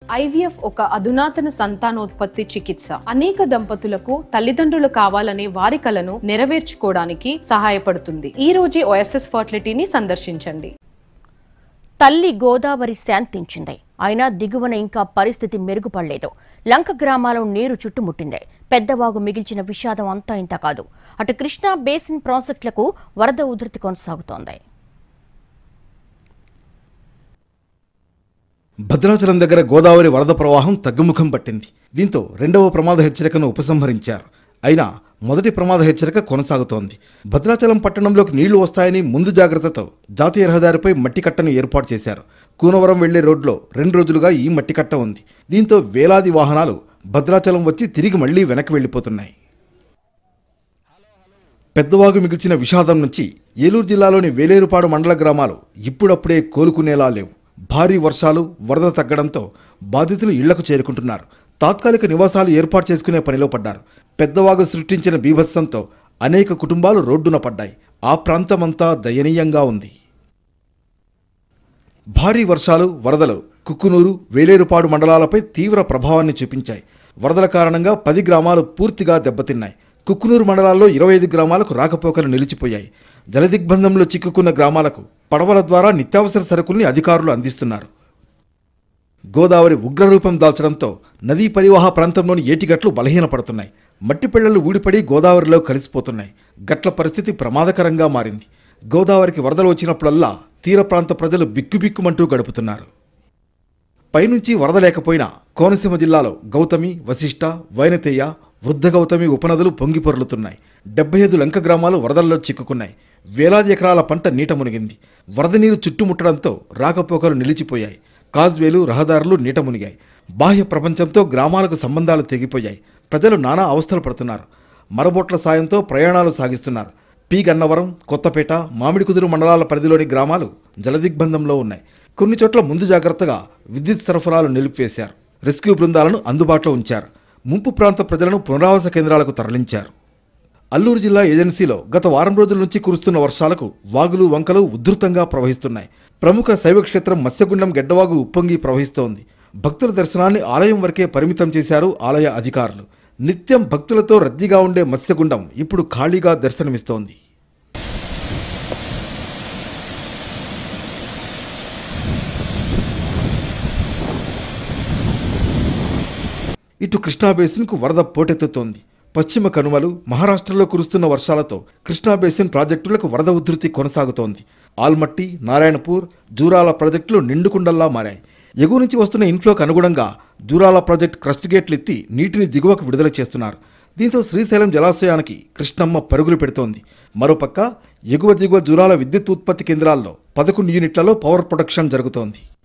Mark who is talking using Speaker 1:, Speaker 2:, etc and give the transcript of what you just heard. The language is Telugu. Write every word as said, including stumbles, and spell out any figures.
Speaker 1: ఐవీఎఫ్ ఒక అధునాతన సంతానోత్పత్తి చికిత్స. అనేక దంపతులకు తల్లిదండ్రులు కావాలనే వారి కలను నెరవేర్చుకోవడానికి సహాయపడుతుంది. ఈ రోజే ఓఎస్ఎస్ ఫర్టిలిటీని సందర్శించండి.
Speaker 2: తల్లి గోదావరి శాంతించింది. అయినా దిగువన ఇంకా పరిస్థితి మెరుగుపడలేదు. లంక గ్రామాల నీరు చుట్టుముట్టింది. పెద్దవాగు మిగిల్చిన విషాదం అంతా ఇంత కాదు. అటు కృష్ణా బేసిన్ ప్రాజెక్టులకు వరద ఉధృతి కొనసాగుతోంది.
Speaker 3: భద్రాచలం దగ్గర గోదావరి వరద ప్రవాహం తగ్గుముఖం పట్టింది. దీంతో రెండవ ప్రమాద హెచ్చరికను ఉపసంహరించారు. అయినా మొదటి ప్రమాద హెచ్చరిక కొనసాగుతోంది. భద్రాచలం పట్టణంలోకి నీళ్లు వస్తాయని ముందు జాగ్రత్తతో జాతీయ రహదారిపై మట్టికట్టను ఏర్పాటు చేశారు. కూనవరం వెళ్లే రోడ్లో రెండు రోజులుగా ఈ మట్టికట్ట ఉంది. దీంతో వేలాది వాహనాలు భద్రాచలం వచ్చి తిరిగి మళ్లీ వెనక్కి వెళ్లిపోతున్నాయి. పెద్దవాగు మిగిల్చిన విషాదం నుంచి ఏలూరు జిల్లాలోని వేలేరుపాడు మండల గ్రామాలు ఇప్పుడప్పుడే కోలుకునేలా లేవు. భారీ వర్షాలు, వరద తగ్గడంతో బాధితులు ఇళ్లకు చేరుకుంటున్నారు. తాత్కాలిక నివాసాలు ఏర్పాటు చేసుకునే పనిలో పడ్డారు. పెద్దవాగు సృష్టించిన బీభత్సంతో అనేక కుటుంబాలు రోడ్డున పడ్డాయి. ఆ ప్రాంతమంతా దయనీయంగా ఉంది. భారీ వర్షాలు, వరదలు కుక్కునూరు, వేలేరుపాడు మండలాలపై తీవ్ర ప్రభావాన్ని చూపించాయి. వరదల కారణంగా పది గ్రామాలు పూర్తిగా దెబ్బతిన్నాయి. కుక్కునూరు మండలాల్లో ఇరవై ఐదు గ్రామాలకు రాకపోకలు నిలిచిపోయాయి. జలదిగ్బంధంలో చిక్కుకున్న గ్రామాలకు పడవల ద్వారా నిత్యావసర సరుకుల్ని అధికారులు అందిస్తున్నారు. గోదావరి ఉగ్రరూపం దాల్చడంతో నదీ పరివాహ ప్రాంతంలోని ఏటిగట్లు బలహీనపడుతున్నాయి. మట్టి పిళ్లలు ఊడిపడి గోదావరిలో కలిసిపోతున్నాయి. గట్ల పరిస్థితి ప్రమాదకరంగా మారింది. గోదావరికి వరదలు వచ్చినప్పుడల్లా తీర ప్రాంత ప్రజలు బిక్కుబిక్కుమంటూ గడుపుతున్నారు. పైనుంచి వరద లేకపోయినా కోనసీమ జిల్లాలో గౌతమి, వశిష్ట, వైనతేయ, వృద్ధ గౌతమి ఉపనదులు పొంగి పొర్లుతున్నాయి. డెబ్బై ఐదు లంక గ్రామాలు వరదల్లో చిక్కుకున్నాయి. వేలాది ఎకరాల పంట నీట మునిగింది. వరద నీరు చుట్టుముట్టడంతో రాకపోకలు నిలిచిపోయాయి. కాజ్వేలు, రహదారులు నీట మునిగాయి. బాహ్య ప్రపంచంతో గ్రామాలకు సంబంధాలు తెగిపోయాయి. ప్రజలు నానా అవస్థలు పడుతున్నారు. మరబోట్ల సాయంతో ప్రయాణాలు సాగిస్తున్నారు. పి గన్నవరం, కొత్తపేట, మామిడికుదురు మండలాల పరిధిలోని గ్రామాలు జలదిగ్బంధంలో ఉన్నాయి. కొన్ని చోట్ల ముందు జాగ్రత్తగా విద్యుత్ సరఫరాలు నిలిపివేశారు. రెస్క్యూ బృందాలను అందుబాటులో ఉంచారు. ముంపు ప్రాంత ప్రజలను పునరావాస కేంద్రాలకు తరలించారు. అల్లూరు జిల్లా ఏజెన్సీలో గత వారం రోజుల నుంచి కురుస్తున్న వర్షాలకు వాగులు, వంకలు ఉధృతంగా ప్రవహిస్తున్నాయి. ప్రముఖ శైవక్షేత్రం మత్స్యగుండం గెడ్డవాగు ఉప్పొంగి ప్రవహిస్తోంది. భక్తుల దర్శనాన్ని ఆలయం వరకే పరిమితం చేశారు ఆలయ అధికారులు. నిత్యం భక్తులతో రద్దీగా ఉండే మత్స్యగుండం ఇప్పుడు ఖాళీగా దర్శనమిస్తోంది. ఇటు కృష్ణా బేసిన్కు వరద పోటెత్తుతోంది. పశ్చిమ కనుమలు, మహారాష్ట్రలో కురుస్తున్న వర్షాలతో కృష్ణా బేసిన్ ప్రాజెక్టులకు వరద ఉధృతి కొనసాగుతోంది. ఆల్మట్టి, నారాయణపూర్, జూరాల ప్రాజెక్టులు నిండుకుండల్లా మారాయి. ఎగువ నుంచి వస్తున్న ఇన్ఫ్లోకి అనుగుణంగా జూరాల ప్రాజెక్టు క్రస్ట్ గేట్లు ఎత్తి నీటిని దిగువకు విడుదల చేస్తున్నారు. దీంతో శ్రీశైలం జలాశయానికి కృష్ణమ్మ పరుగులు పెడుతోంది. మరోపక్క ఎగువ దిగువ జూరాల విద్యుత్ ఉత్పత్తి కేంద్రాల్లో పదకొండు యూనిట్లలో పవర్ ప్రొడక్షన్ జరుగుతోంది.